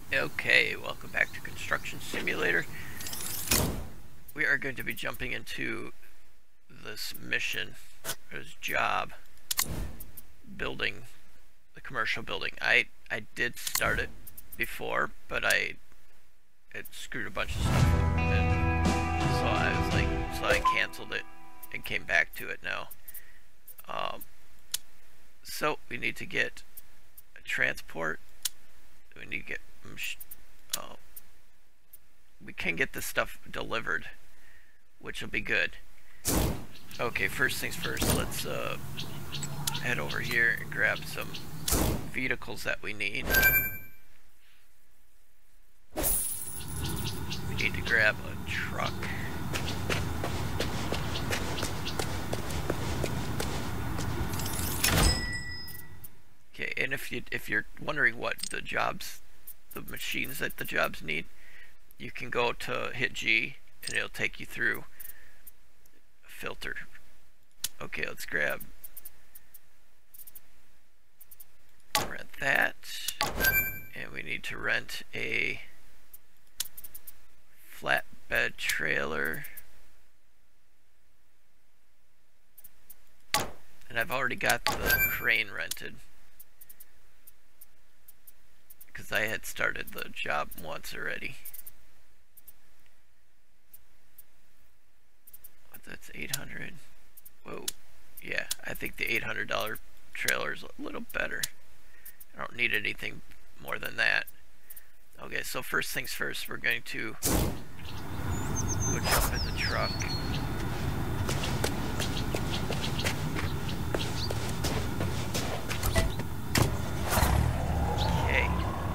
Okay, welcome back to Construction Simulator. We are going to be jumping into this mission, or this job, building the commercial building. I did start it before, but it screwed a bunch of stuff up, and so I was like, so I canceled it and came back to it now. So we need to get a transport. We need to get we can get this stuff delivered, which will be good. Okay, first things first, let's head over here and grab some vehicles that we need. We need to grab a truck. Okay, and if you're wondering what the machines that the jobs need, you can go to hit G and it'll take you through a filter. Okay, let's rent that, and we need to rent a flatbed trailer, and I've already got the crane rented because I had started the job once already. That's 800. Whoa, yeah, I think the $800 trailer is a little better. I don't need anything more than that. Okay, so first things first, we're going to go jump in the truck. Okay.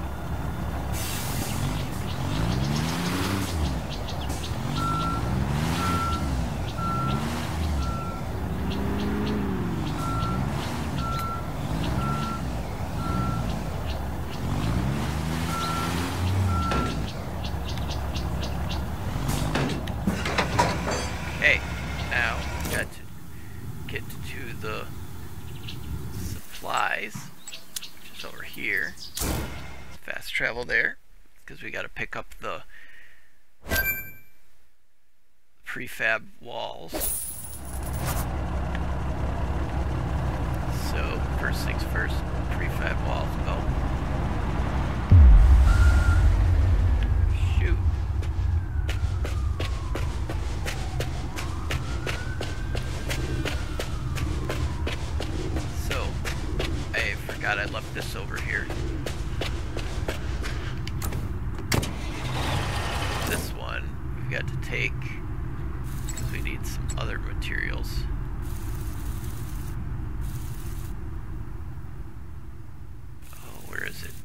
Now we got to get to the supplies, which is over here. Fast travel there, because we got to pick up the prefab walls. So first things first, prefab walls. Oh. Shoot. God, I left this over here. This one we've got to take because we need some other materials. Oh, where is it?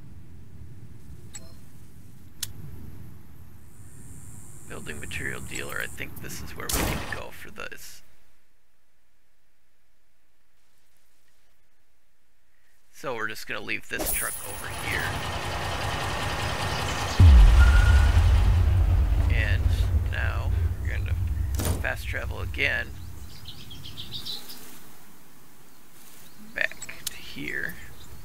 Building material dealer. I think this is where we need to go for this. So we're just going to leave this truck over here. And now we're going to fast travel again back to here.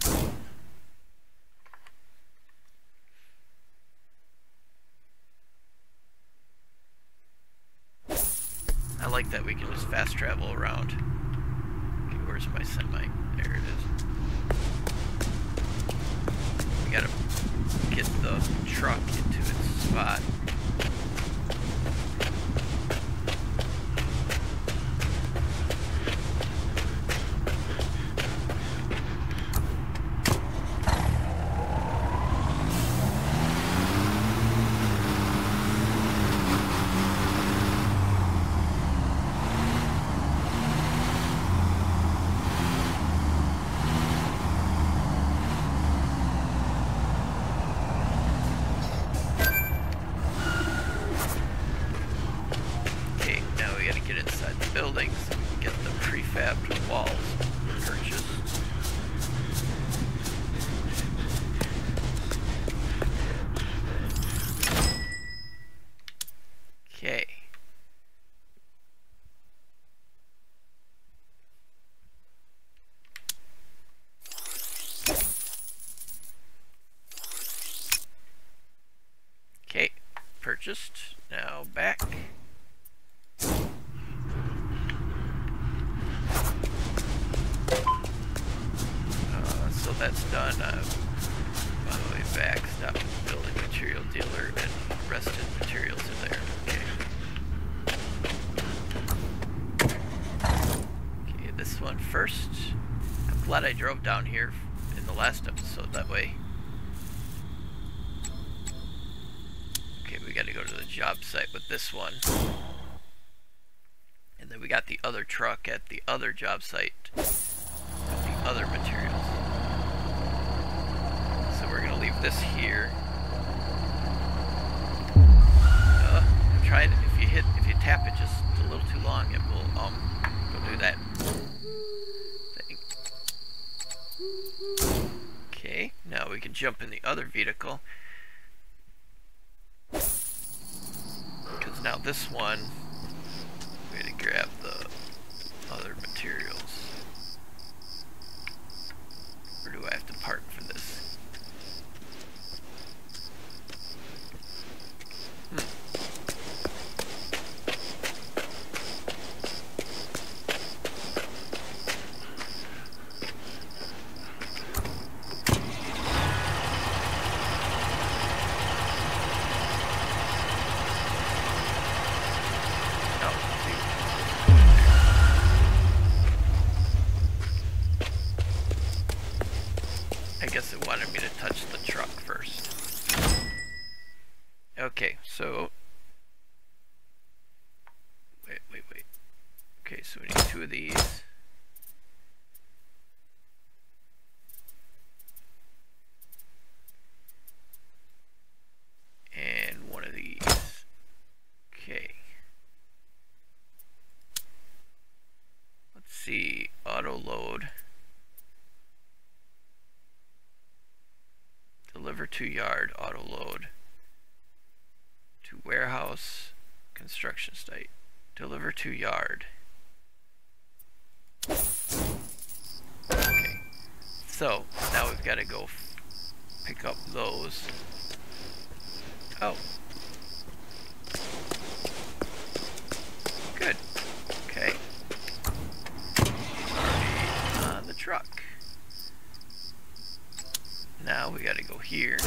I like that we can just fast travel around. Okay, where's my semi? There it is. We gotta get the truck into its spot. purchased. Now back. So that's done. On the way back, stop at the building material dealer and rested materials in there. Okay, this one first. I'm glad I drove down here in the last episode, that way. Okay, we gotta go to the job site with this one. And then we got the other truck at the other job site with the other materials. So we're gonna leave this here. I'm trying, if you tap it just a little too long, it will go do that thing. Okay, now we can jump in the other vehicle. Because now this one, we had to grab the other materials. Where do I have to park for this? Okay, so wait. Okay, so we need 2 of these. And 1 of these. Okay. Let's see, auto load. Deliver to yard, auto load. To warehouse, construction site. Deliver to yard. Okay, so now we've got to go pick up those. Oh, good. Okay, already on the truck. Now we got to go here.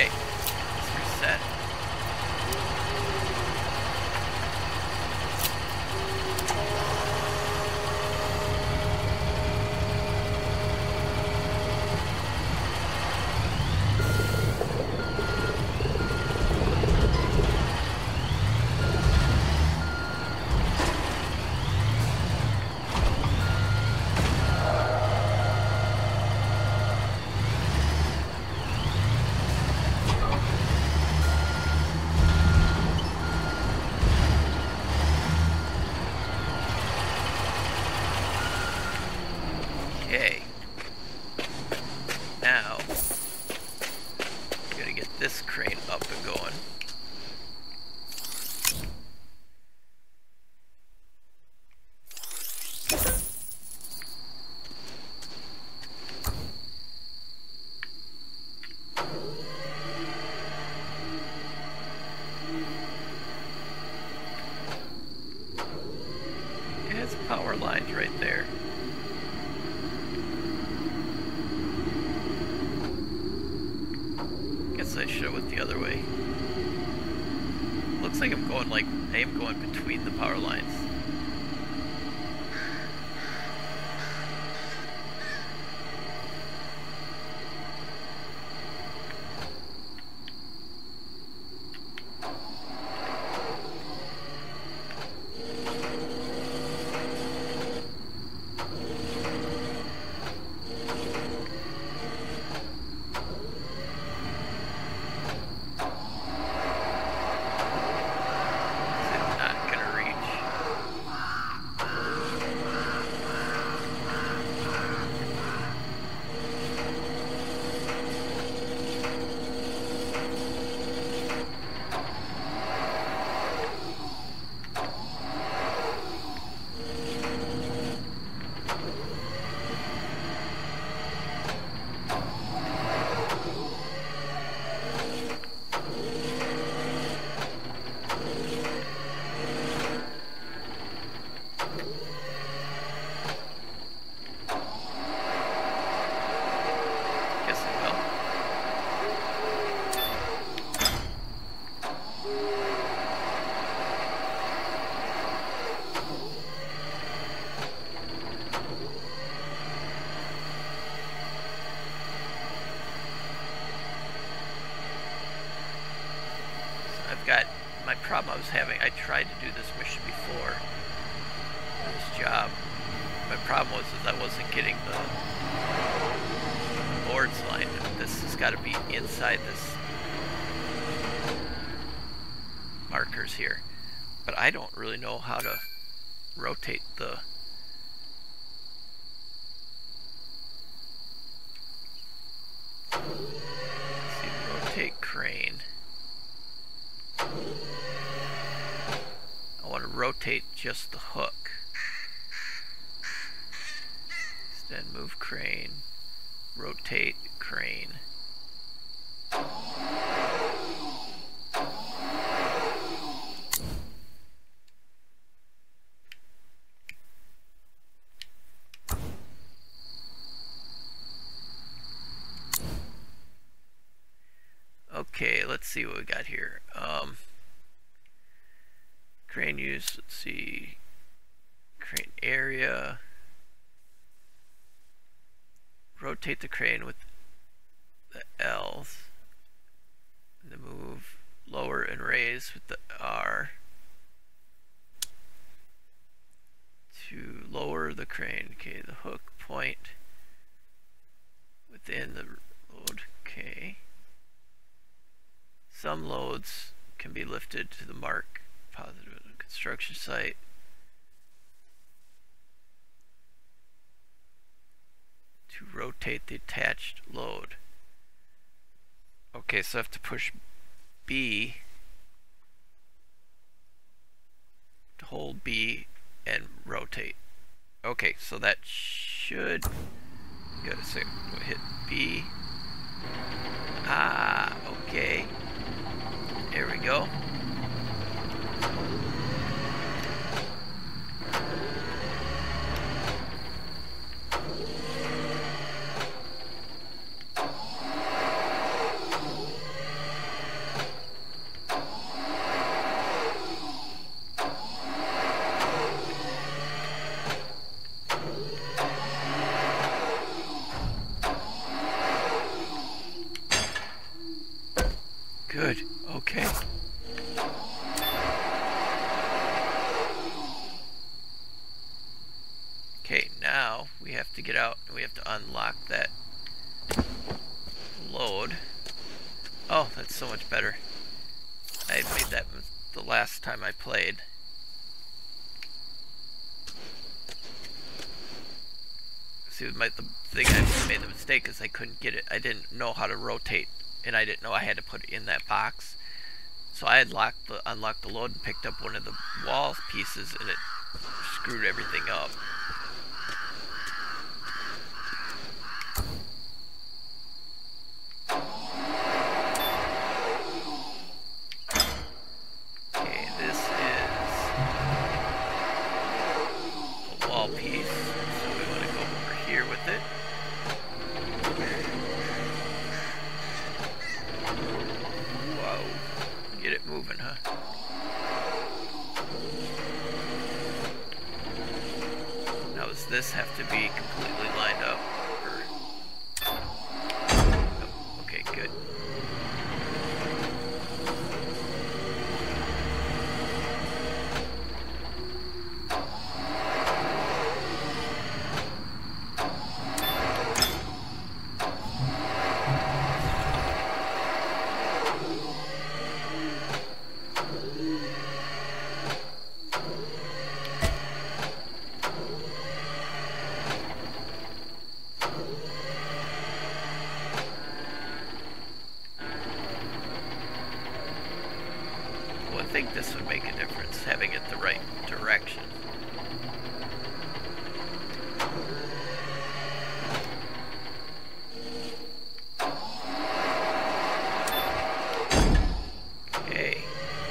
Okay, let's reset. Okay, now I'm gonna get this crane up and going. It has power lines right there. I should have went the other way. Looks like I'm going I am going between the power lines. Got my problem I was having. I tried to do this mission before this job. My problem was I wasn't getting the boards lined up. This has got to be inside this markers here, but I don't really know how to rotate the rotate crane. I want to rotate just the hook. Extend, move crane, rotate crane. Okay, let's see what we got here. Crane use, let's see, crane area, rotate the crane with the L's, and then move, lower and raise with the R to lower the crane. Okay, the hook point within the load. Okay, some loads can be lifted to the mark positive construction site. To rotate the attached load. Okay, so I have to push B to hold B and rotate. Okay, so that should, gotta say, hit B. Ah, okay. There we go. Good. Okay. Okay, now we have to get out and we have to unlock that load. Oh, that's so much better. I had made that the last time I played. See, the thing I made the mistake is I couldn't get it. I didn't know how to rotate, and I didn't know I had to put it in that box. So I had unlocked the load and picked up one of the wall pieces, and it screwed everything up. Okay, this is a wall piece, so we want to go over here with it. Whoa, get it moving, huh? Now does this have to be completely lined up? Oh, okay, good. I think this would make a difference, having it the right direction. Okay.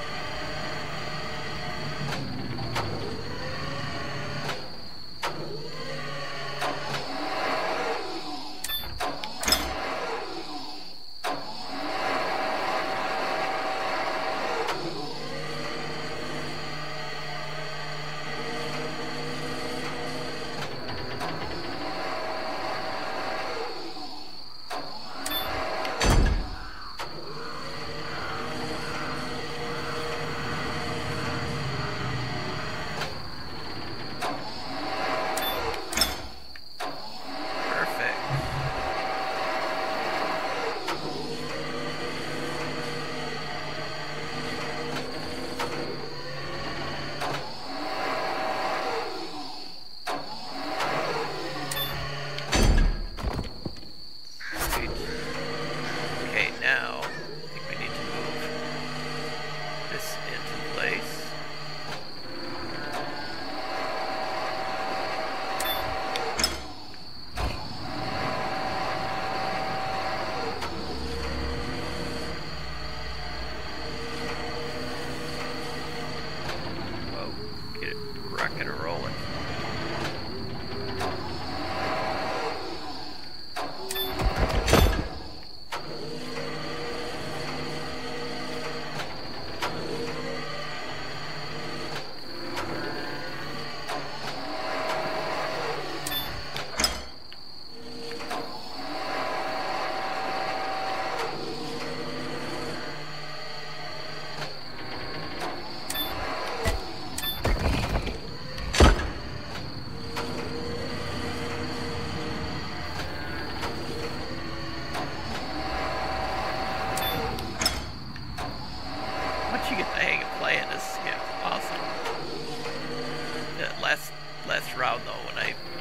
Last round though, when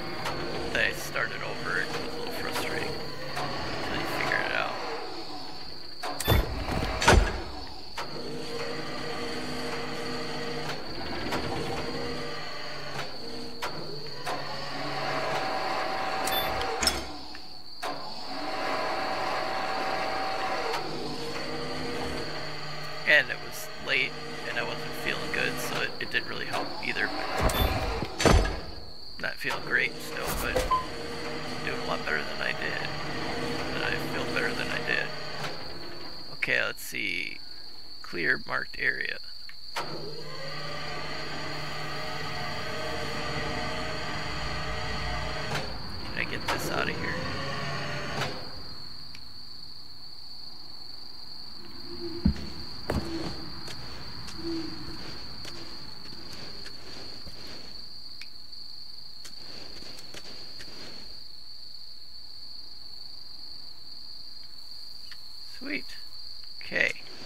I started over, it was a little frustrating until you figure it out. And it was late and I wasn't feeling good, so it didn't really help either. But not feeling great still, but doing a lot better than I did. And I feel better than I did. Okay, let's see. Clear marked area. Can I get this out of here?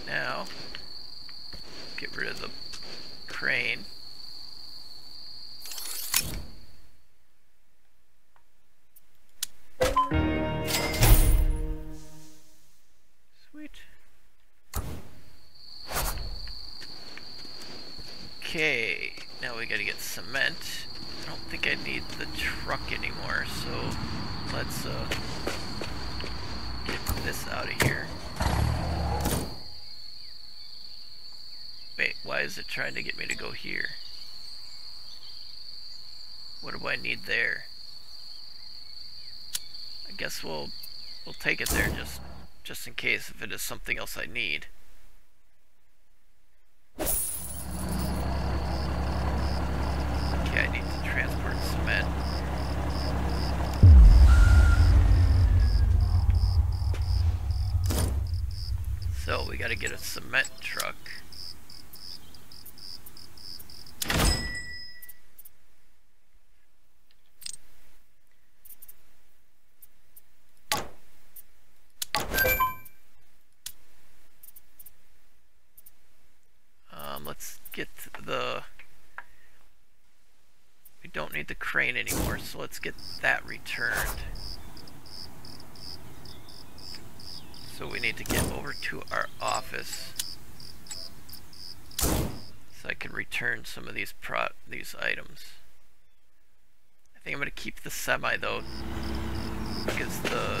now, get rid of the crane. Sweet. Okay, now we gotta get cement. I don't think I need the truck anymore, so let's get this out of here. Wait, why is it trying to get me to go here? What do I need there? I guess we'll take it there just in case if it is something else I need. Okay, I need to transport cement. So we gotta get a cement truck. Let's get the... We don't need the crane anymore, so let's get that returned. So we need to get over to our office so I can return some of these items. I think I'm going to keep the semi though, because the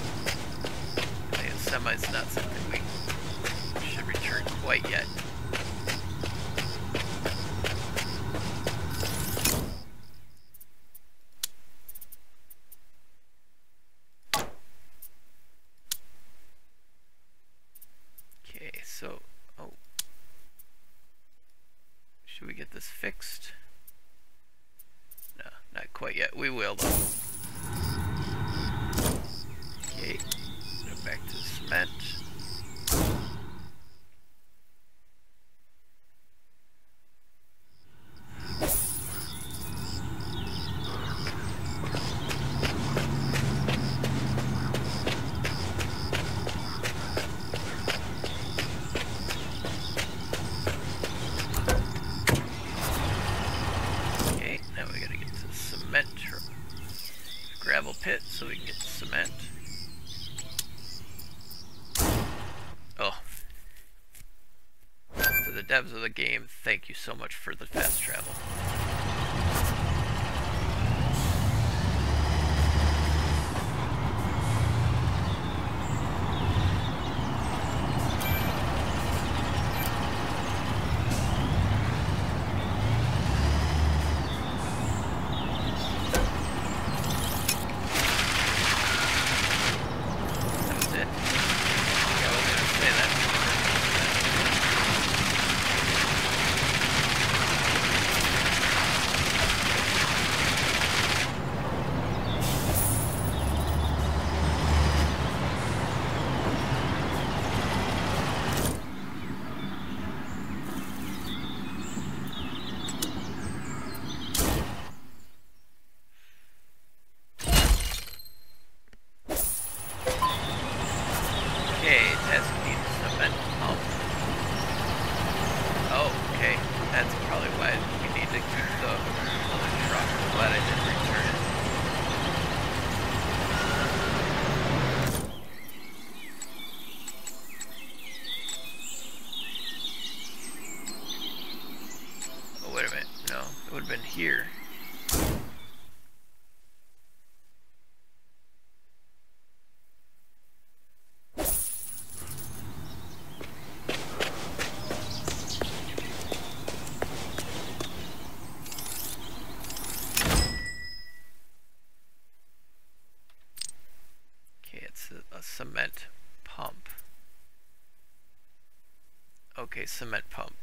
semi is not something we should return quite yet. So, oh, should we get this fixed? No, not quite yet. We will though. Okay, go back to the cement. Pit so we can get the cement. Oh. To the devs of the game, thank you so much for the fast travel. Here. Okay, it's a cement pump. Okay, cement pump.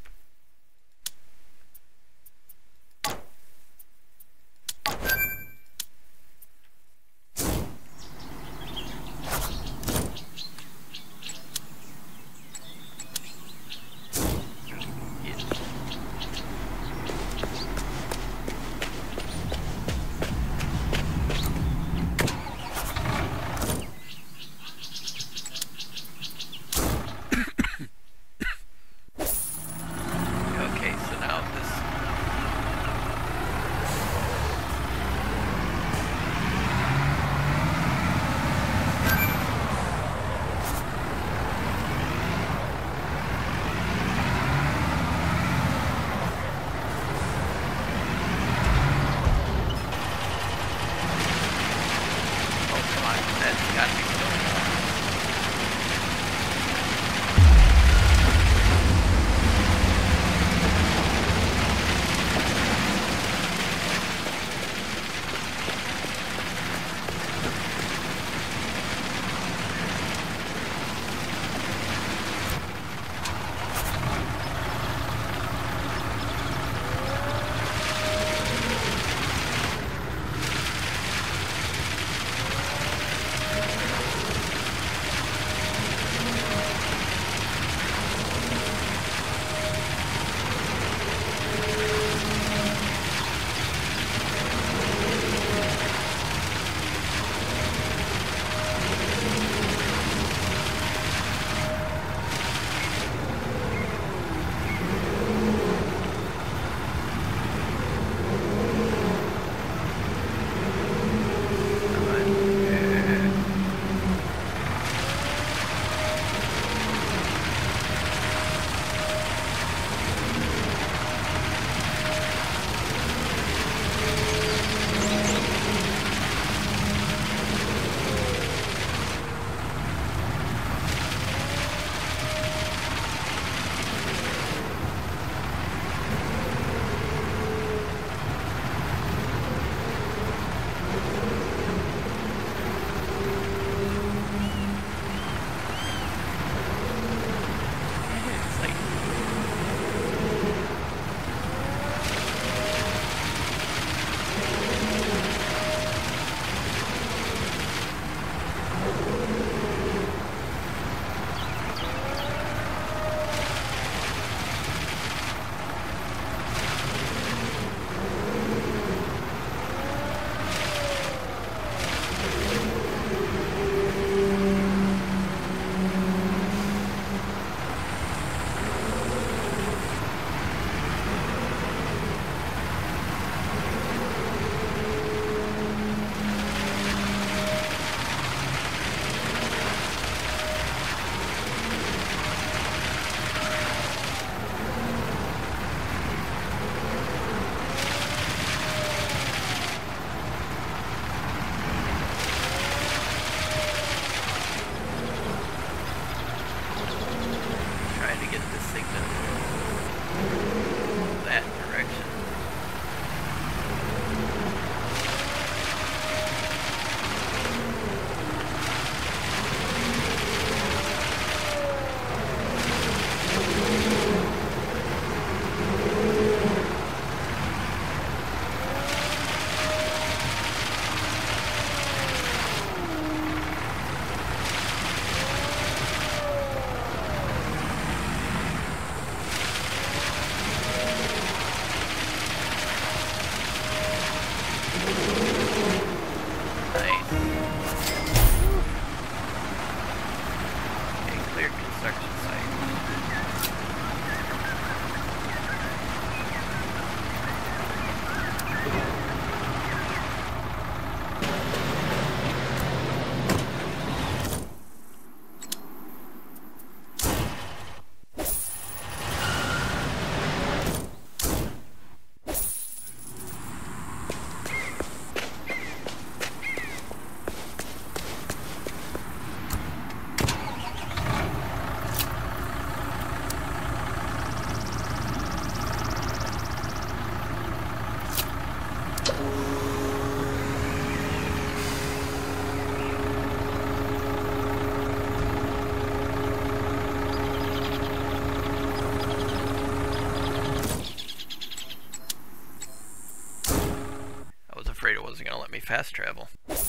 fast travel.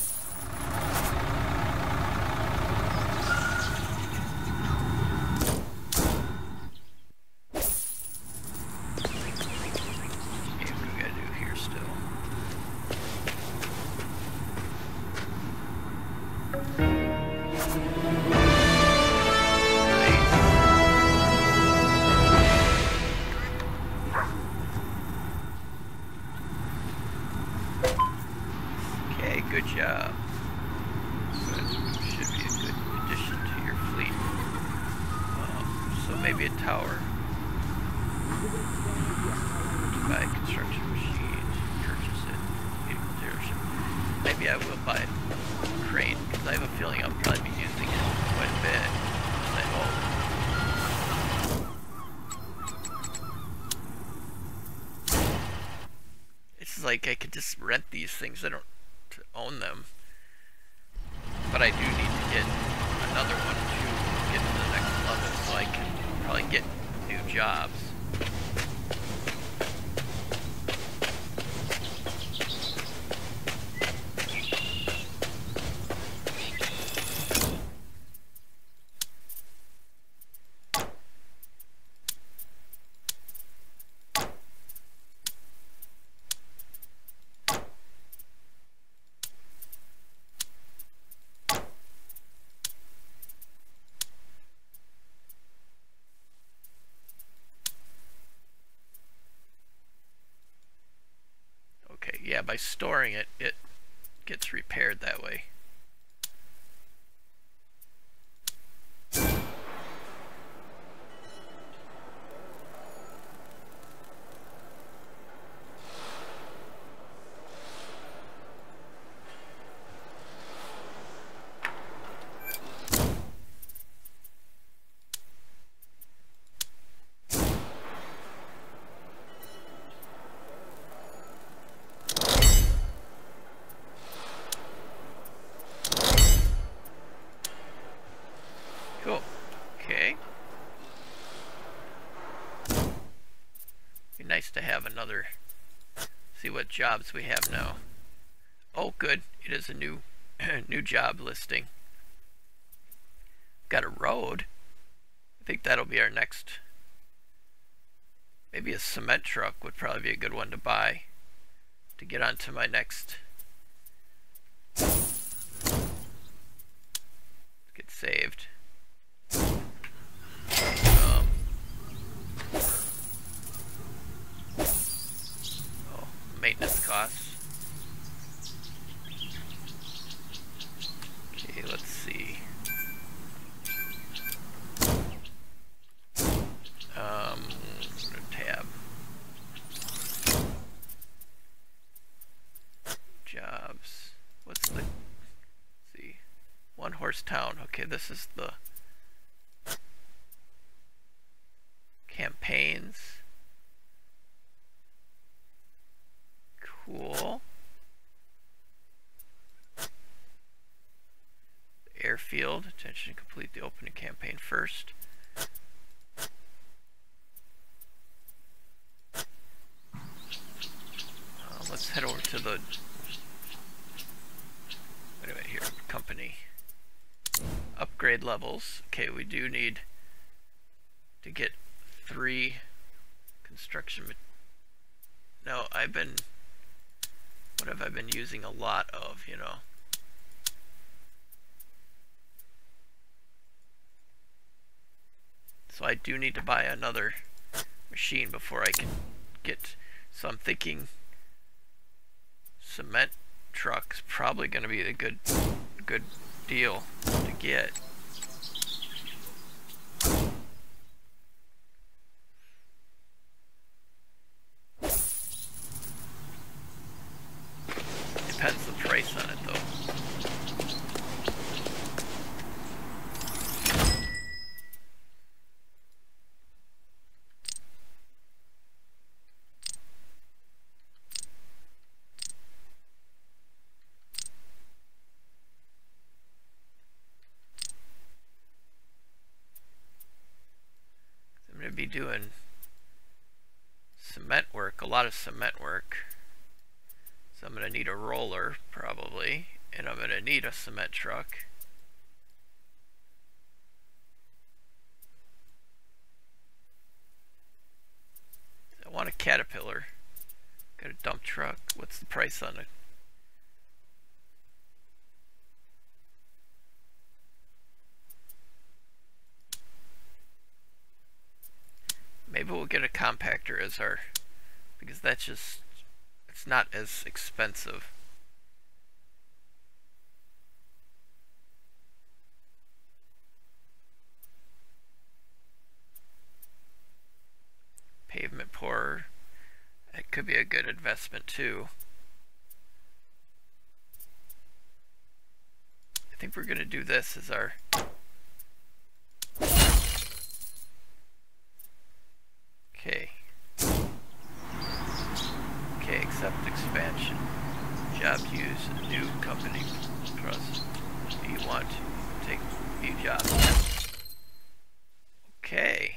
Good job. Good. Should be a good addition to your fleet. So maybe a tower. Buy construction machines, purchase it, vehicle dealership. Maybe I will buy a crane because I have a feeling I'll probably be using it quite a bit. It's like I could just rent these things. I don't own them, but I do need to get another one to get to the next level so I can probably get new jobs. Yeah, by storing it, it gets repaired that way. Cool. Okay. Be nice to have another. See what jobs we have now. Oh, good. It is a new new job listing. Got a road. I think that'll be our next. Maybe a cement truck would probably be a good one to buy to get onto my next. Let's get saved. Maintenance costs. Okay, let's see. Tab. Jobs. What's the? Let's see. One horse town. Okay, this is the campaigns. Cool. Airfield. Attention to complete the opening campaign first. Let's head over to the. Wait a minute here. Company. Upgrade levels. Okay, we do need to get 3 construction. No, what have I been using a lot of, you know? So I do need to buy another machine before I can get. So I'm thinking cement truck's probably going to be a good deal to get. Depends the price on it though. I'm going to be doing cement work, a lot of cement work. So I'm going to need a roller, probably, and I'm going to need a cement truck. I want a Caterpillar. Got a dump truck. What's the price on it? Maybe we'll get a compactor as our, because that's just, it's not as expensive. Pavement pourer, it could be a good investment too. I think we're going to do this as our okay, accept expansion. Job to use a new company trust. Do you want to take new jobs? Okay.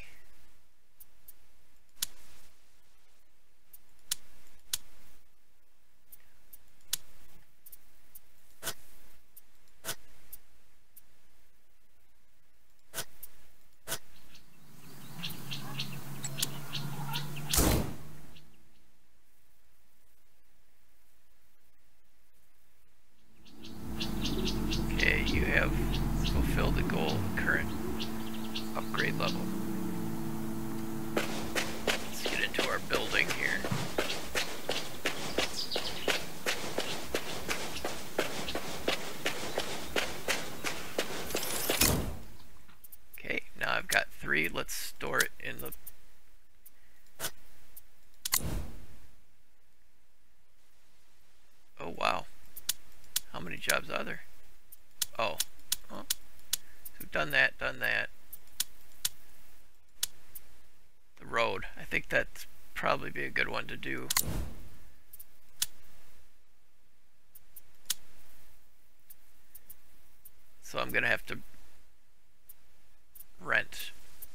You have fulfilled the goal of the current upgrade level. Let's get into our building here. Okay, now I've got 3. Let's store it in the oh wow. How many jobs are there? Oh, so we've done that. The road. I think that'd probably be a good one to do. So I'm gonna have to rent.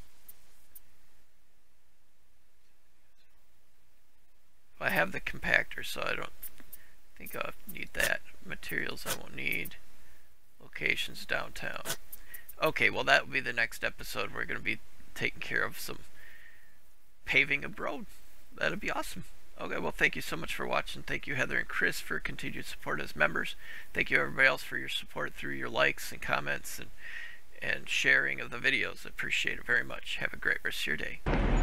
I have the compactor, so I don't think I'll need that. Materials I won't need. Locations downtown. Okay, well that will be the next episode. We're going to be taking care of some paving of road. That'll be awesome. Okay, well thank you so much for watching. Thank you Heather and Chris for continued support as members. Thank you everybody else for your support through your likes and comments and sharing of the videos. I appreciate it very much. Have a great rest of your day.